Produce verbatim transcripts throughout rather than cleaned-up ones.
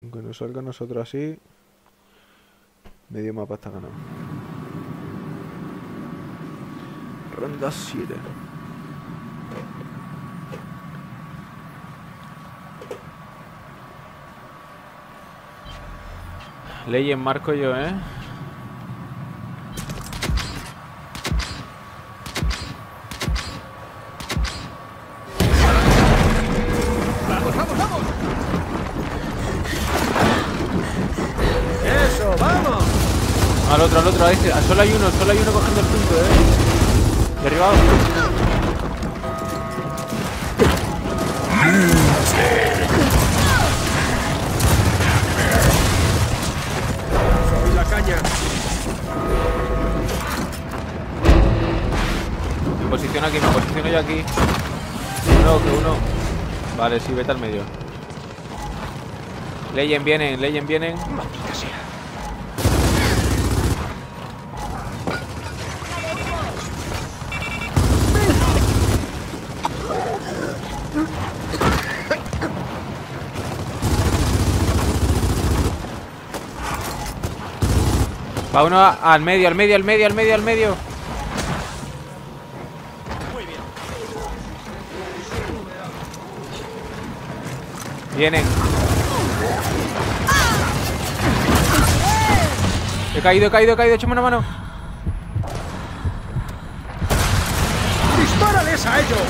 Aunque nos salga a nosotros así, medio mapa está ganado. Ronda siete. Ley en marco yo, ¿eh? ¡Vamos, vamos, vamos! ¡Eso, vamos! Al otro, al otro, a este. Solo hay uno, solo hay uno cogiendo el punto, ¿eh? Derribado. ¡Soy la caña! Me posiciono aquí, me posiciono yo aquí. Uno, que uno. Vale, sí, vete al medio. Leyen vienen, Leyen vienen. Maldita sea. Va uno a- al medio, al medio, al medio, al medio, al medio. Muy bien. Vienen. He caído, he caído, he caído. Échame una mano. ¡Dispárales a ellos!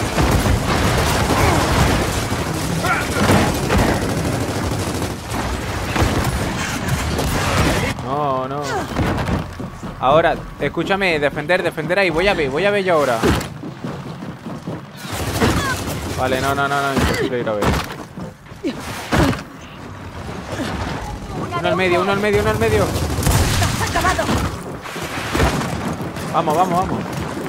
No, no. Ahora, escúchame, defender, defender ahí. Voy a ver, voy a ver yo ahora. Vale, no, no, no, no, imposible ir a ver. Uno al medio, uno al medio, uno al medio. Vamos, vamos, vamos.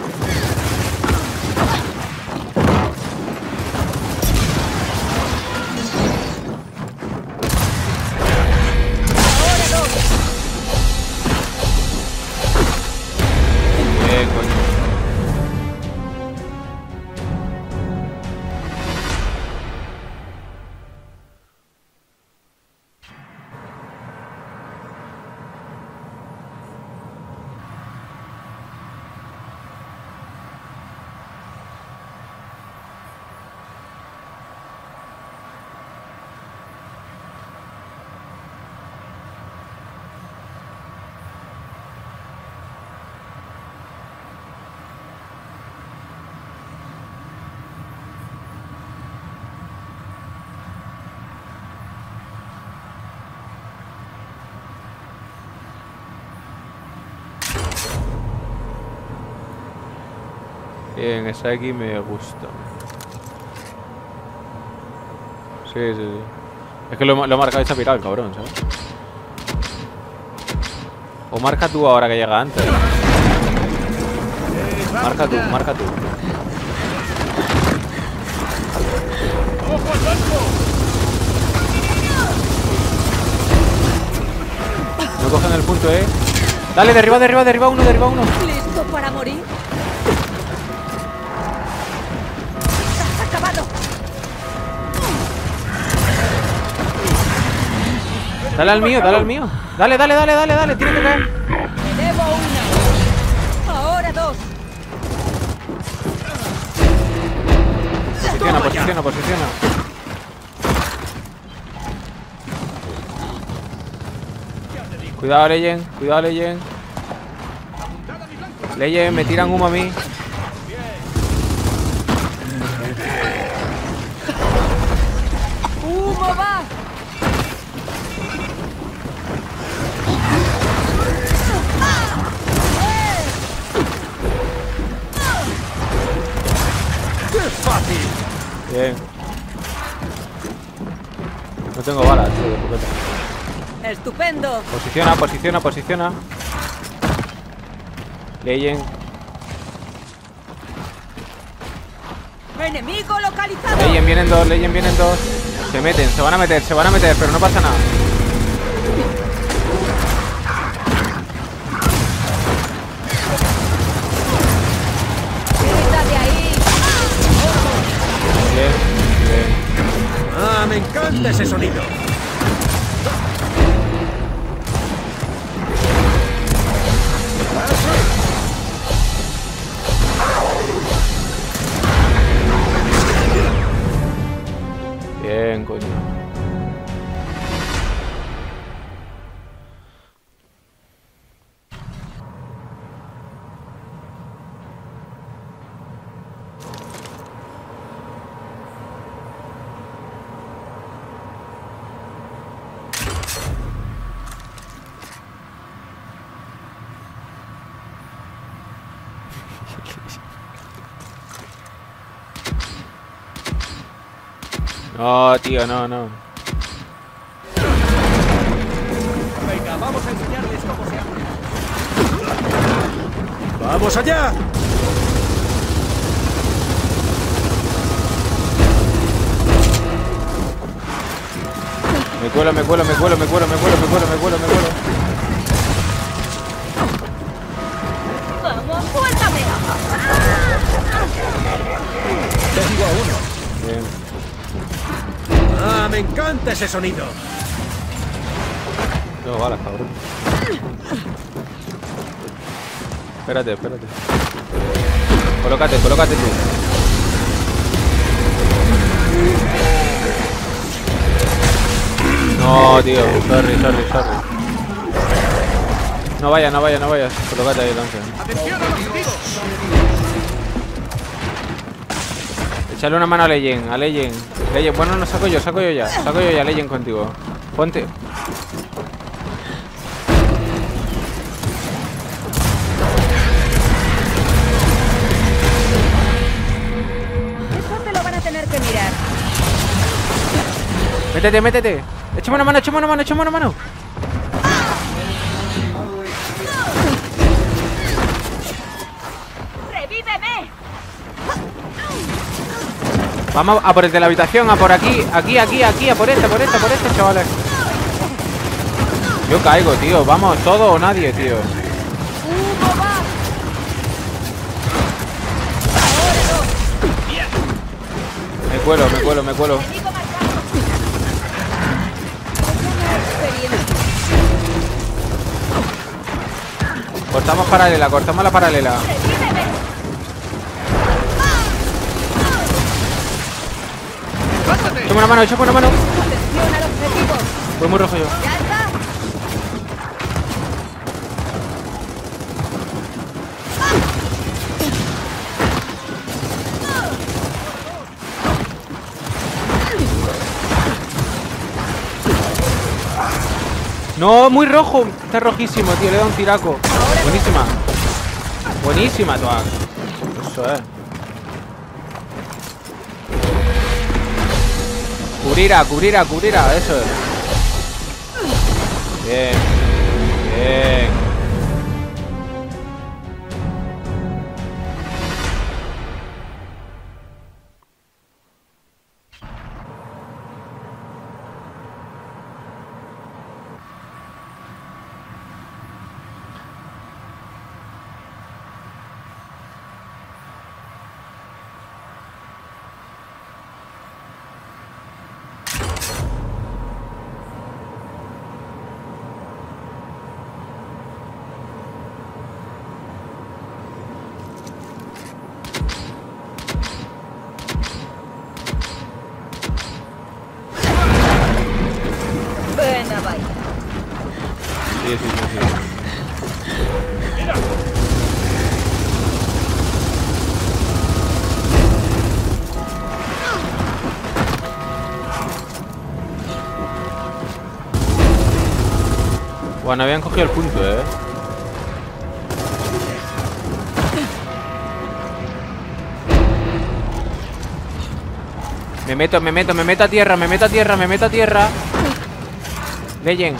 Bien, coño. Bien, esa aquí me gusta. Sí, sí, sí. Es que lo, lo ha marcado esta piral, cabrón, ¿sabes? O marca tú ahora que llega antes. Marca tú, marca tú. ¡Ojo al blanco! No cogen el punto, eh. Dale, derriba, derriba, derriba uno, derriba uno. ¿Listo para morir? ¡Has acabado! Dale al mío, dale al mío. Dale, dale, dale, dale, dale. Tiene que caer. Elevo una. Ahora dos. Posiciona, posiciona, posiciona. Cuidado, Leyen. Cuidado, Leyen. Leyen, me tiran humo a mí. ¡Humo va! ¡Qué fácil! Bien. No tengo balas, tío, de escopeta. ¡Estupendo! Posiciona, posiciona, posiciona. Leyen. ¡Enemigo localizado! Leyen, vienen dos, Leyen, vienen dos. Se meten, se van a meter, se van a meter, pero no pasa nada. ¡Quita de ahí! Bien, bien. ¡Ah, me encanta ese sonido! No, tío, no, no. Venga, vamos a enseñarles cómo se hace. ¡Vamos allá! Me cuelo, me cuelo, me cuelo, me cuelo, me cuelo, me cuelo, me cuelo, me cuelo. ¡Vamos, suéltame! Tengo a uno. Bien. ¡Ah, me encanta ese sonido! No balas, cabrón. Espérate, espérate. Colócate, colócate tú. No, tío, sorry, sorry, sorry. No vayas, no vayas, no vayas. Colócate ahí, entonces. ¡Atención a los enemigos! Echale una mano a Legend, a Legend. Legend, bueno, no saco yo, saco yo ya. Saco yo ya Legend contigo. Ponte. Eso te lo van a tener que mirar. Métete, métete. Échame una mano, échame una mano, échame una mano. ¡Revíveme! Vamos a por el de la habitación, a por aquí, aquí, aquí, aquí, a por este, a por este, a por este, chavales. Yo caigo, tío. Vamos, todo o nadie, tío. ¡Hugo va! ¡Ahora dos! Me cuelo, me cuelo, me cuelo. ¡Enemigo marcado! Buena experiencia. Cortamos paralela, cortamos la paralela. ¡Revíveme! Échame una mano, échame una mano. ¡Atención al objetivo! Voy muy rojo yo. ¡Ya está! No, muy rojo. Está rojísimo, tío. Le da un tiraco. Buenísima. Buenísima, Toa. Eso es. Cubrirá, cubrirá, cubrirá. Eso es. Bien. Bien. Buena vaina. Sí, sí, sí, sí. Bueno, habían cogido el punto, eh. Me meto, me meto, me meto a tierra, me meto a tierra, me meto a tierra. Legend.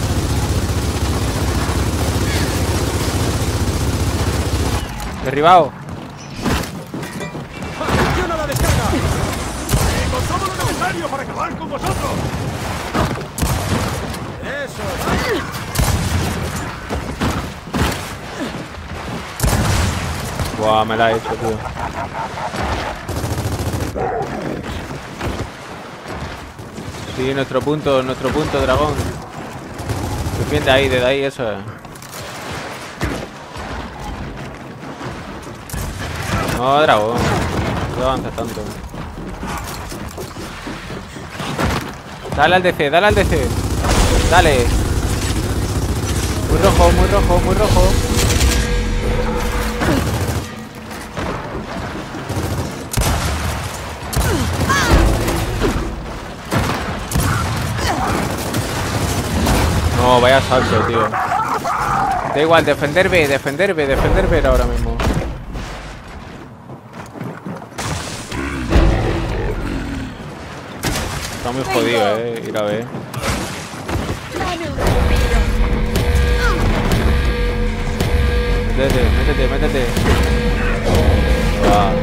Derribado. ¡Atención a la descarga! ¡Tengo todo lo necesario para acabar con vosotros! ¡Eso! Buah, me la he hecho, tío. Sí, nuestro punto, nuestro punto, dragón. Defiende ahí, desde ahí, eso es. No, dragón. No avances tanto. Dale al D C, dale al D C. Dale. Muy rojo, muy rojo, muy rojo. No, vaya salto, tío. Da igual, defender B, defender B, defender B ahora mismo. muy jodido, eh. Ir a ver. Dame un respiro. Métete, métete, métete. Ah.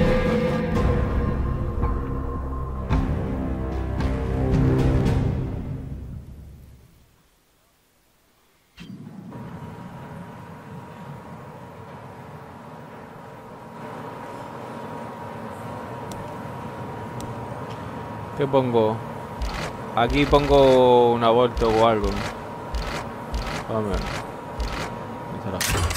¿Qué pongo? Aquí pongo un aborto o algo. Vamos a ver. Ahí está la-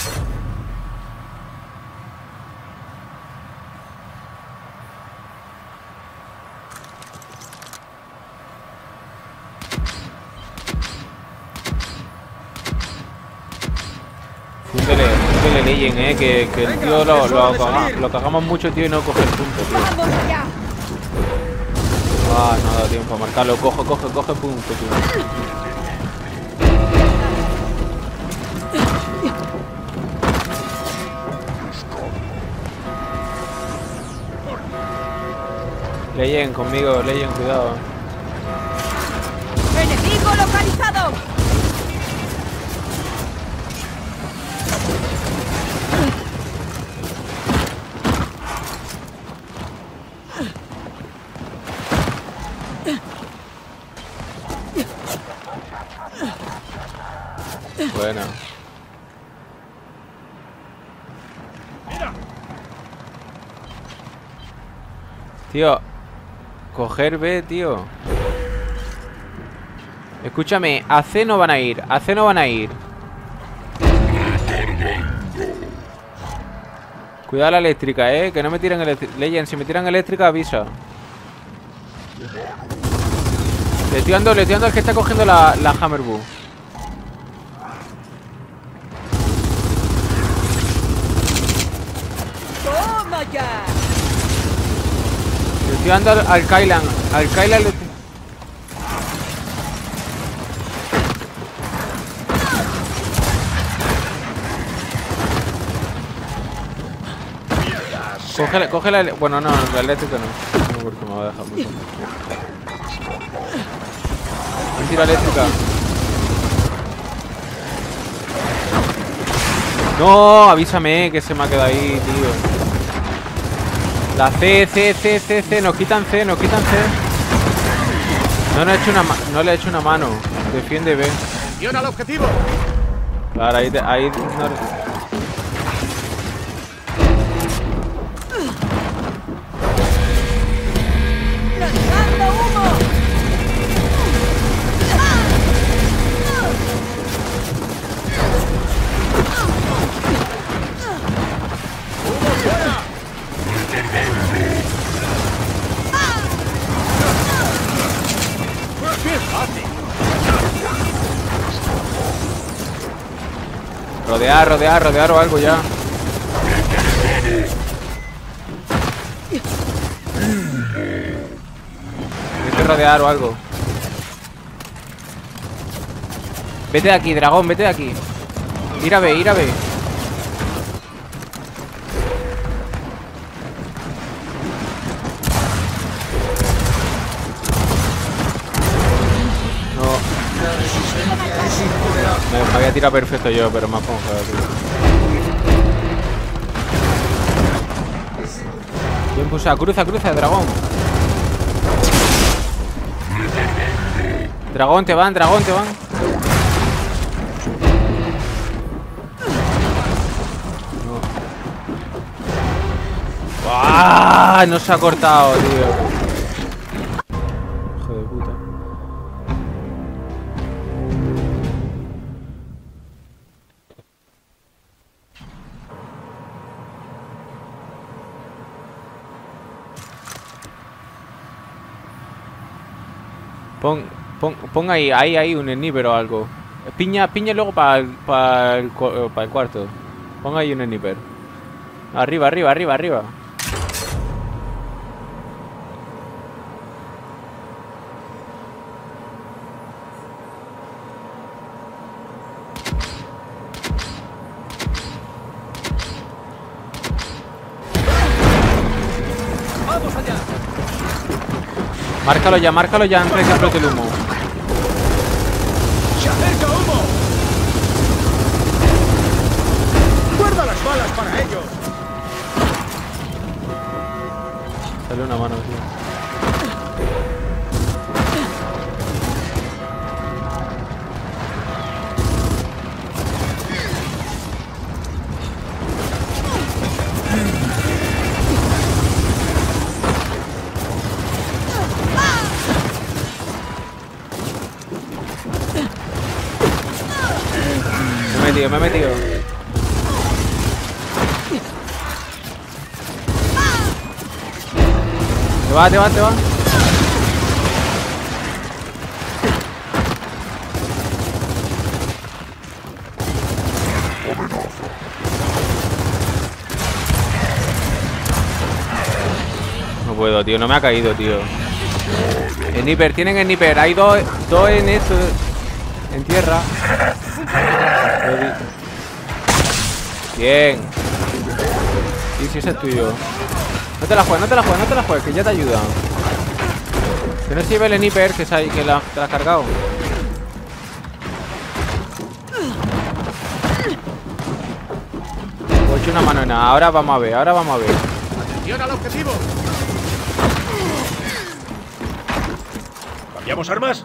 Fúndele, fúndele Legend, eh, que, que el tío lo, lo, caga- lo cagamos mucho, tío, y no coge el punto, tío. ¡Vamos allá! Ah, no da tiempo a marcarlo. Coge, coge, coge punto, tío. Legend, conmigo, Legend, cuidado. ¡Enemigo localizado! Buena. Tío, coger B, tío. Escúchame, a C no van a ir, a C no van a ir. Cuidado la eléctrica, eh, que no me tiren eléctrica. Legend, si me tiran eléctrica, avisa. Le estoy dando, le estoy dando al que está cogiendo la, la Hammerbu. ¡Toma ya! Le estoy dando al, al Kailan. Al Kailan le estoy... Coge, coge la... Bueno, no, la eléctrica no. No, porque me va a dejar mucho. Mentira eléctrica. No, avísame que se me ha quedado ahí, tío. La C, C, C, C, C. Nos quitan C, nos quitan C. No le he hecho una, no le he hecho una mano. Defiende B. ¡Atención al objetivo! Claro, ahí... Te, ahí no... ¡Lanzando humo! Rodear, rodear, rodear o algo ya. Hay que rodear o algo. Vete de aquí, dragón, vete de aquí. Ir a B, ir a B. No. Me, me había tirado perfecto yo, pero me ha congelado, tío. Bien pulsado, cruza, cruza, dragón. Dragón, te van, dragón, te van. No. ¡Ah! No se ha cortado, tío. Hijo de puta. Pon, pon, pon ahí, ahí, ahí un sniper o algo. Piña, piña luego para el, para el, para el cuarto. Pon ahí un sniper. Arriba, arriba, arriba, arriba. ¡Vamos allá! Márcalo ya, márcalo ya antes de que explote el humo. ¡Se acerca humo! ¡Guarda las balas para ellos! Sale una mano, tío. Me he metido, me he metido. Te va, te va, te va. No puedo, tío, no me ha caído, tío. Sniper, tienen sniper. Hay dos, dos en esto. En tierra. Bien. Sí, sí, ese es tuyo. No te la juegues, no te la juegues, no te la juegues, que ya te ayuda. Que no sirve el sniper, que, se, que la, te la has cargado. He hecho una mano en nada. Ahora vamos a ver, ahora vamos a ver. ¡Atención al objetivo! ¿Cambiamos armas?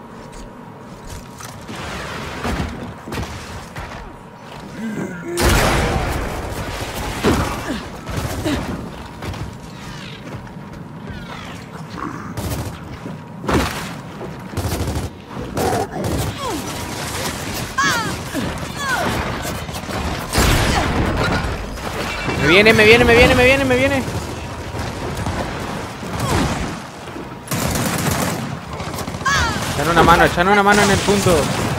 Me viene, me viene, me viene, me viene, me viene. Echan una mano, echan una mano en el punto.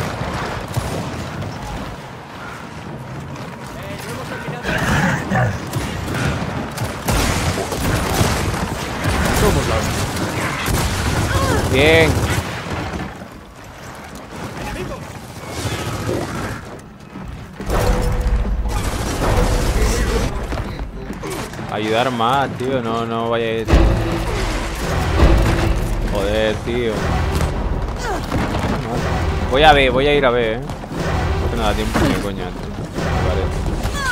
Bien. Ayudar más, tío, no, no vaya a ir. Joder, tío. Voy a ver, voy a ir a ver, eh. No me da tiempo ni coña, tío. Vale.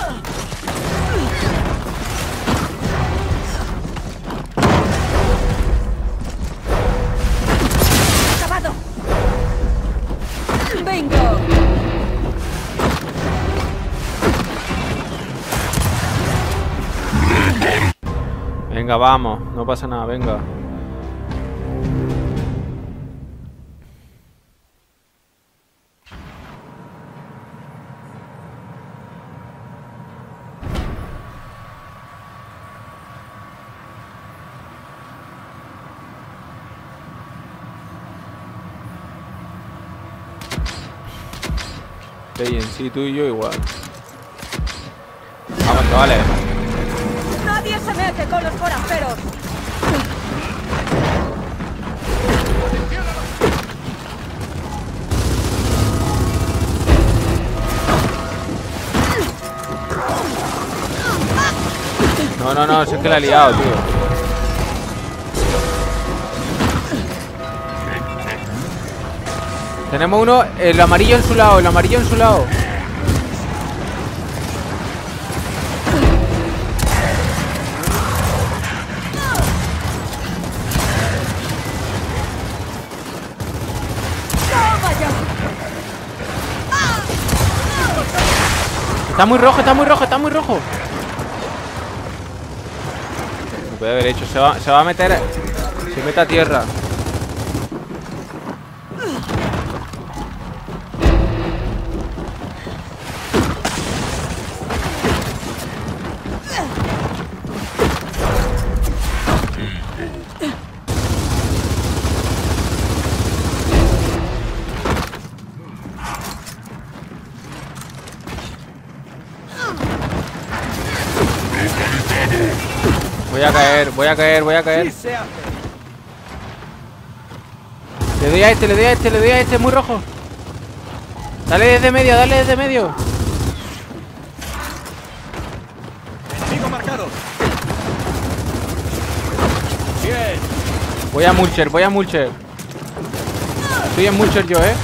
¡Acabado! ¡Bingo! Venga, vamos, no pasa nada, venga. Sí, en sí, tú y yo igual. Vamos, chavales. ¡Nadie se mete con los forasteros! No, no, no, si es que la he liado, tío. Tenemos uno, el amarillo en su lado, el amarillo en su lado. Está muy rojo, está muy rojo, está muy rojo. No puede haber hecho, se va, se va a meter. Se mete a tierra. Voy a caer, voy a caer, voy a caer. Le doy a este, le doy a este, le doy a este, muy rojo. Dale desde medio, dale desde medio. Enemigo marcado. Bien. Voy a Mulcher, voy a Mulcher. Estoy en Mulcher yo, ¿eh?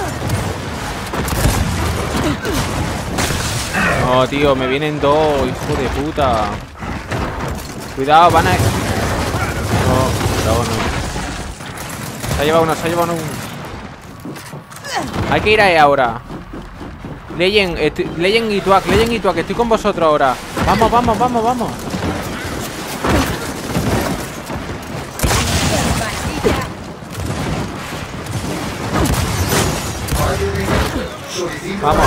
No, tío, me vienen dos, hijo de puta. Cuidado, van a... No, bravo, no. Se ha llevado uno, se ha llevado uno. Hay que ir a E ahora. Legend, estoy... Legend y Tuak, Legend y Tuak, estoy con vosotros ahora. Vamos, vamos, vamos, vamos. Vamos.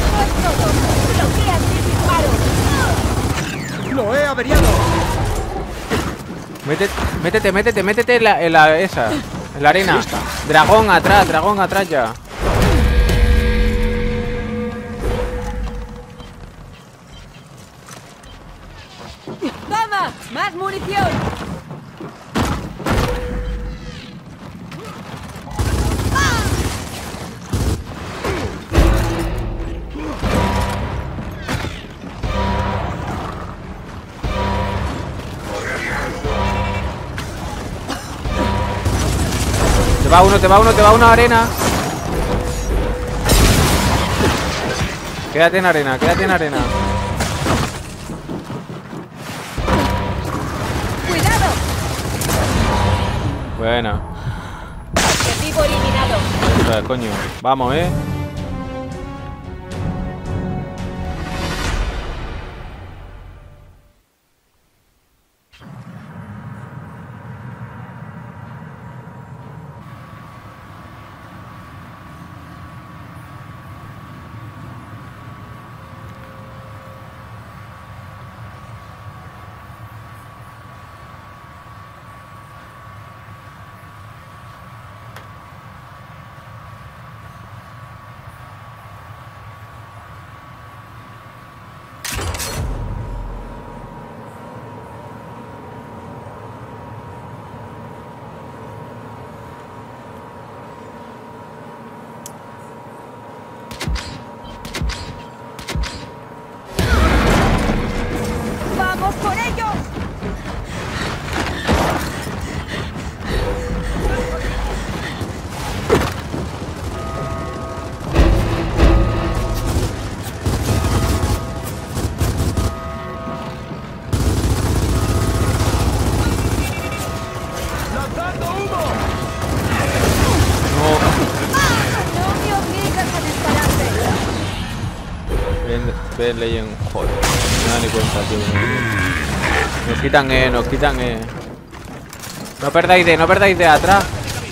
¡Lo he averiado! Métete, métete, métete, métete en la, en la esa, en la arena. Dragón atrás, dragón atrás ya. ¡Toma! ¡Más munición! Te va uno, te va uno, te va una arena. Quédate en arena, quédate en arena. ¡Cuidado! Buena. Objetivo eliminado. O sea, coño. Vamos, eh. ¡Vamos por ellos! ¡Lanzando humo! No. ¡No me obligas a dispararte! Ven, ven, Legend. Joder. No me da ni cuenta, tío. Nos quitan, eh, nos quitan, eh. No perdáis de, no perdáis de atrás.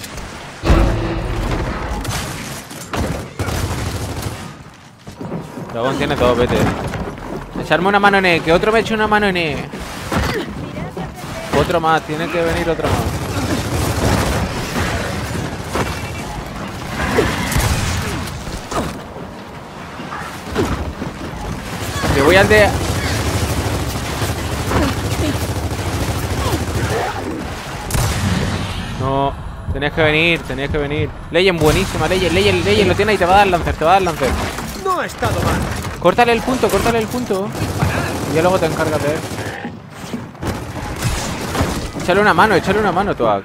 Dragón tiene todo, vete. Echarme una mano en E, que otro me eche una mano en E. Otro más, tiene que venir otro más. Que voy al de... No, tenías que venir, tenías que venir. Legend, buenísima, Legend, Legend, Legend, lo tiene ahí, te va a dar el lancer, te va a dar el lancer. No ha estado mal. Córtale el punto, córtale el punto. Y ya luego te encargas de él. Échale una mano, échale una mano, Tuak.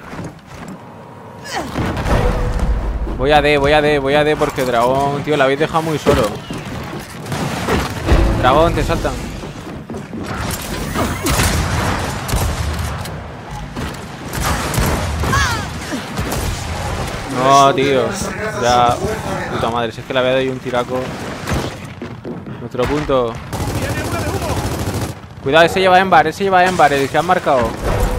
Voy a D, voy a D, voy a D porque dragón, tío, la habéis dejado muy solo. Dragón, te saltan. No, tío. Ya. Puta madre, si es que le había dado un tiraco. Nuestro punto. Cuidado, ese lleva Embar, ese lleva Embar, el que han marcado.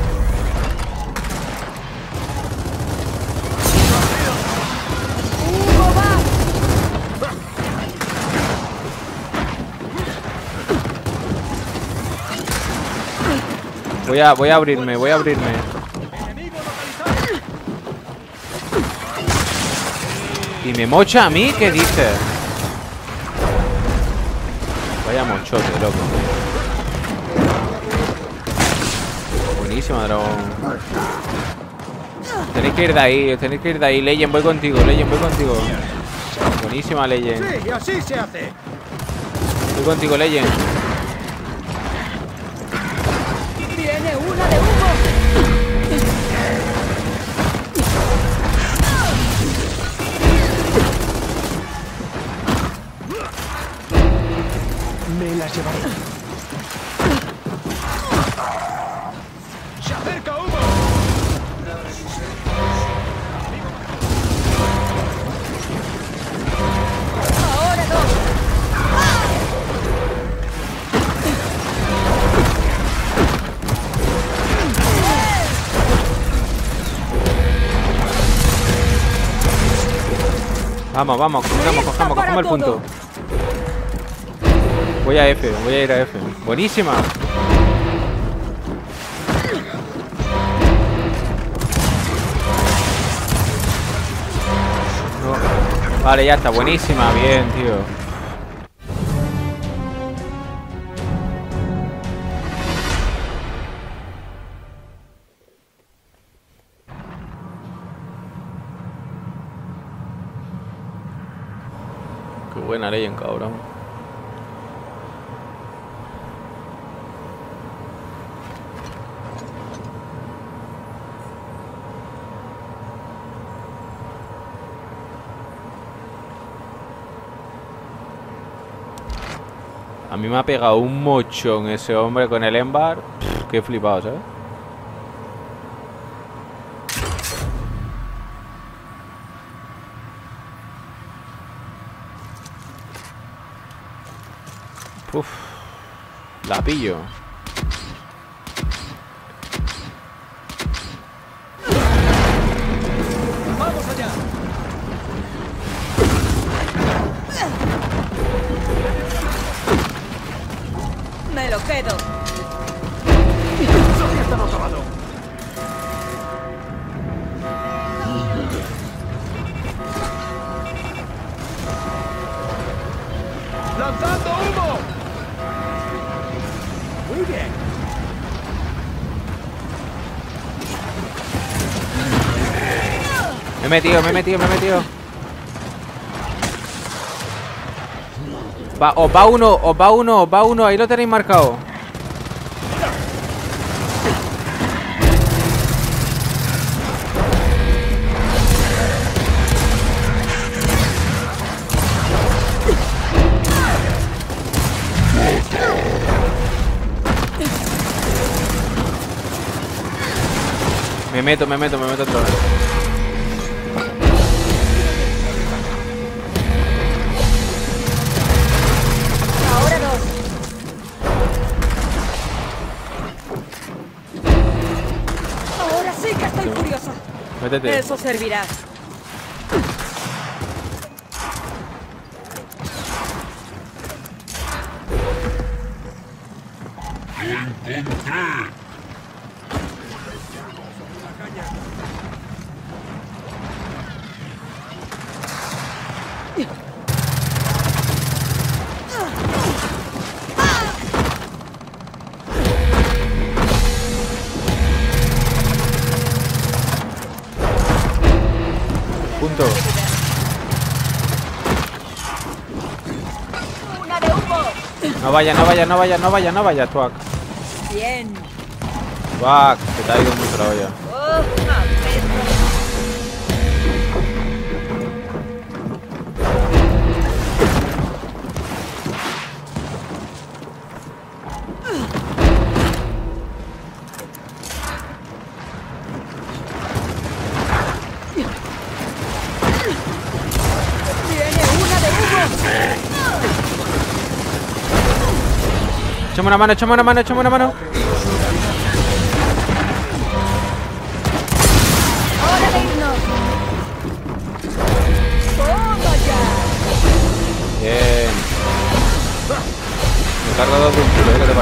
Voy a, voy a abrirme, voy a abrirme. ¿Y me mocha a mí? ¿Qué dices? Vaya mochote, loco. Buenísima, dragón. Tenéis que ir de ahí, tenéis que ir de ahí. Legend, voy contigo, Legend, voy contigo. Buenísima, Legend. Sí, así se hace. Voy contigo, Legend. ¡Viene una de humo! Me las llevaré. ¡Se acerca humo! Ahora dos. Vamos, vamos, cogemos, cogemos, cogemos el punto. Voy a F, voy a ir a F. Buenísima. No. Vale, ya está, buenísima, bien, tío. Qué buena ley en cabrón. A mí me ha pegado un mochón ese hombre con el Embar. Pff, qué flipado, ¿sabes? Uf, la pillo. ¡Vamos allá! Me lo quedo. ¡Todavía está acabado! ¡Lanzando humo! Muy bien. Me he metido, me he metido, me he metido. Va, os va uno, os va uno, os va uno. Ahí lo tenéis marcado. Me meto, me meto, me meto otra vez. Ahora dos. Ahora sí que estoy furiosa. Métete. Eso servirá. Punto. Una de humo. No vaya, no vaya, no vaya, no vaya, no vaya, Tuac. Bien. Tuac, que te ha ido mucho la olla. Oh, apetito. Echame una mano, echame una mano, echame una mano. ¡Hora de irnos! ¡Toma ya! Bien. Me cargo dos de un tiro, ¿eh? ¿Qué te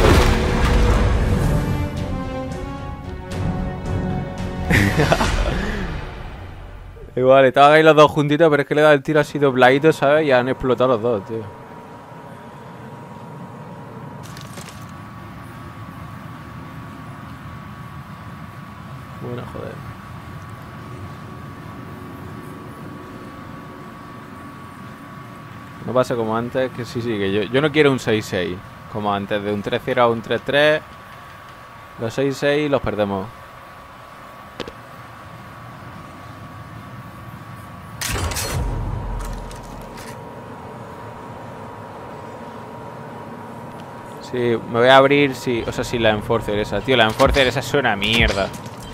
parece? Igual, estaban ahí los dos juntitos, pero es que le he dado el tiro así dobladito, ¿sabes? Y han explotado los dos, tío. Bueno, joder. No pasa como antes, que sí, sí, que yo, yo no quiero un seis seis. Como antes, de un tres cero a un tres tres. Los seis seis los perdemos. Sí, me voy a abrir, sí. O sea, sí, la Enforcer esa. Tío, la Enforcer esa suena a mierda.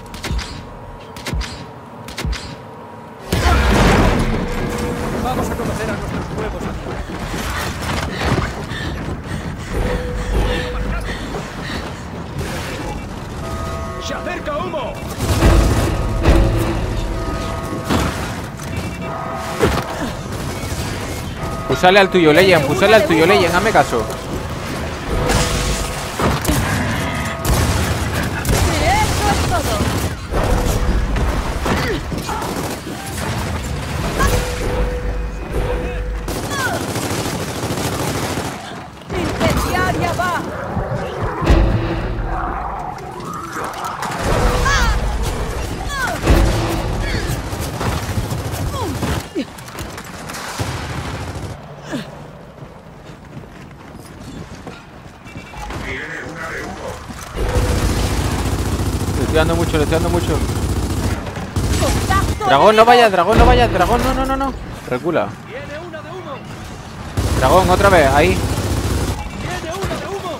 Vamos a conocer a nuestros nuevos amigos. ¡Se acerca humo! Pusale al tuyo, Leyen. Pusale al tuyo, Leyen. Hazme caso. Eso es todo. Incendiaria va. Le estoy dando mucho, le estoy dando mucho. Contacto Dragón, no enemigo. vayas, dragón, no vayas. Dragón, no, no, no, no. Recula. ¡Viene una de humo! Dragón, otra vez, ahí. ¡Viene una de humo!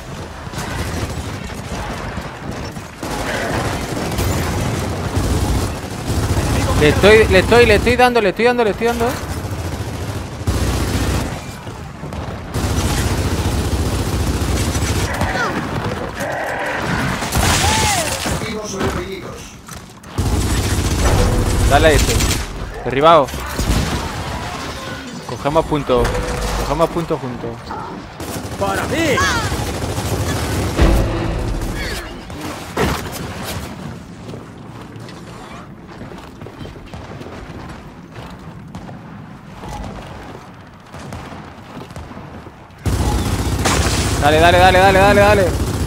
Le estoy, le estoy, le estoy dando, le estoy dando, le estoy dando. Dale a este. Derribado. Cogemos puntos. Cogemos puntos juntos. ¡Para mí! Dale, dale, dale, dale, dale, dale.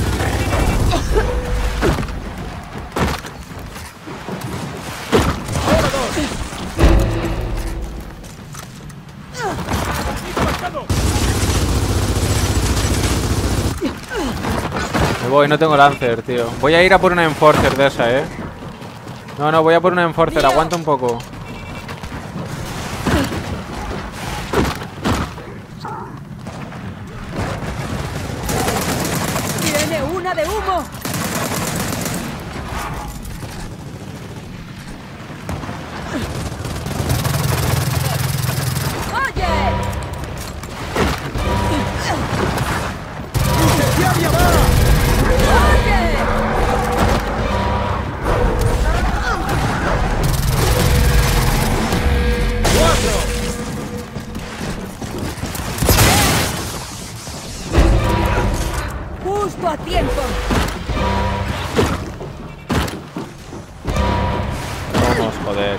Me voy, no tengo Lancer, tío. Voy a ir a por una Enforcer de esa, eh. No, no, voy a por una Enforcer. Aguanta un poco. Viene una de humo. Oye. ¡Incendiaria va! Oye. ¡Cuatro! Justo a tiempo. Vamos, joder.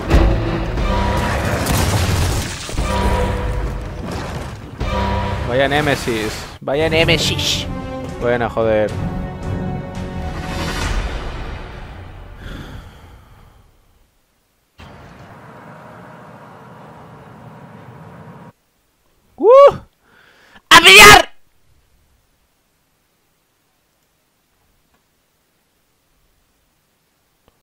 Vaya Nemesis. Vaya Nemesis. Buena, joder.